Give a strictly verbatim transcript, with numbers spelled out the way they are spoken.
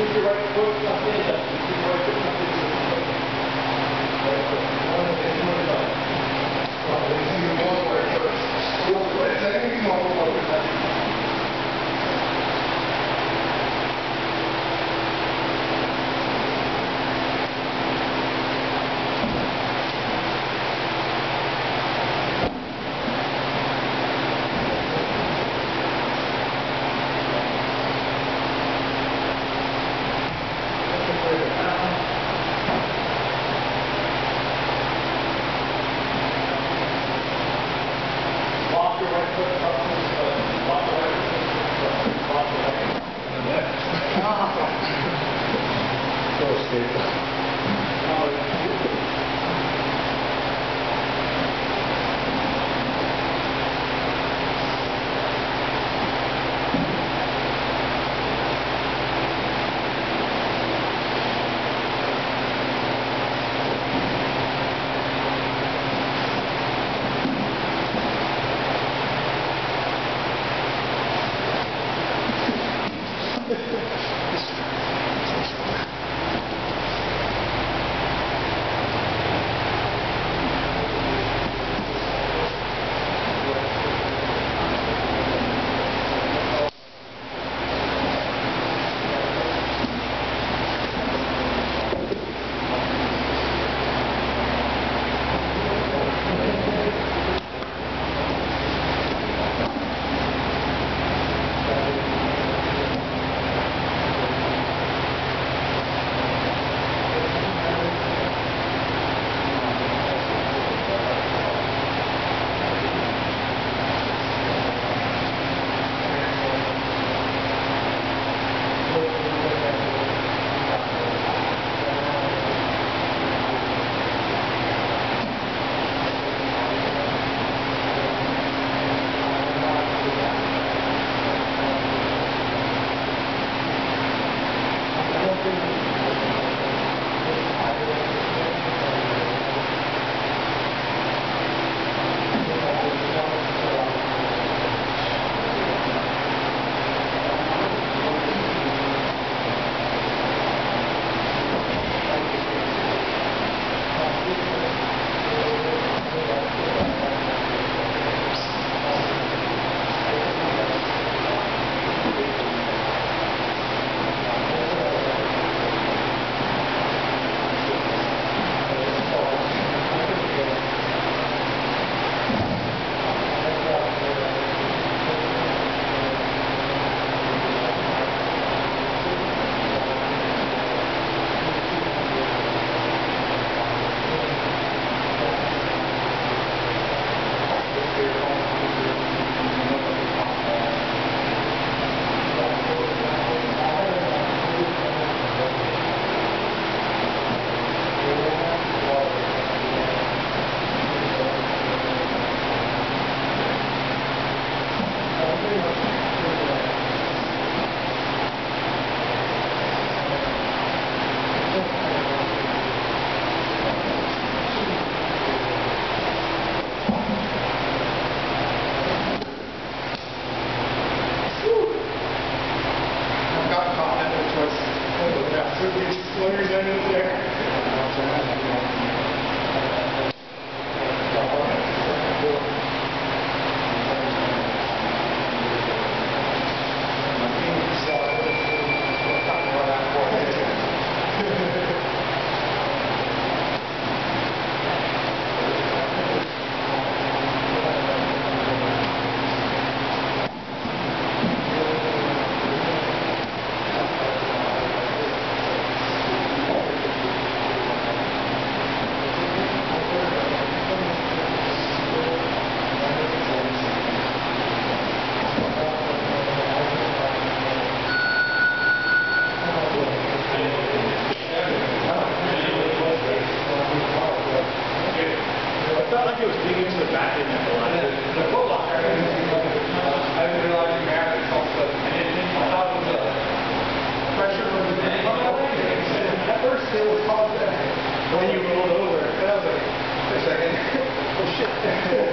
Keep your right foot tucked in, Justin. Keep your right foot tucked in. Right foot. One of them, one of them. Well, let's see the ball right first. Wait a second, you can walk over that. Walk your right foot up to the foot. Walk your right foot. Walk your right foot. So stable. Lawyers under there. I felt like it was digging into the back end of the line. The foot locker, I didn't realize you had it also. I didn't think I thought it was a pressure from the back. At first it was called that. When you rolled over, I was like, for a second, oh shit.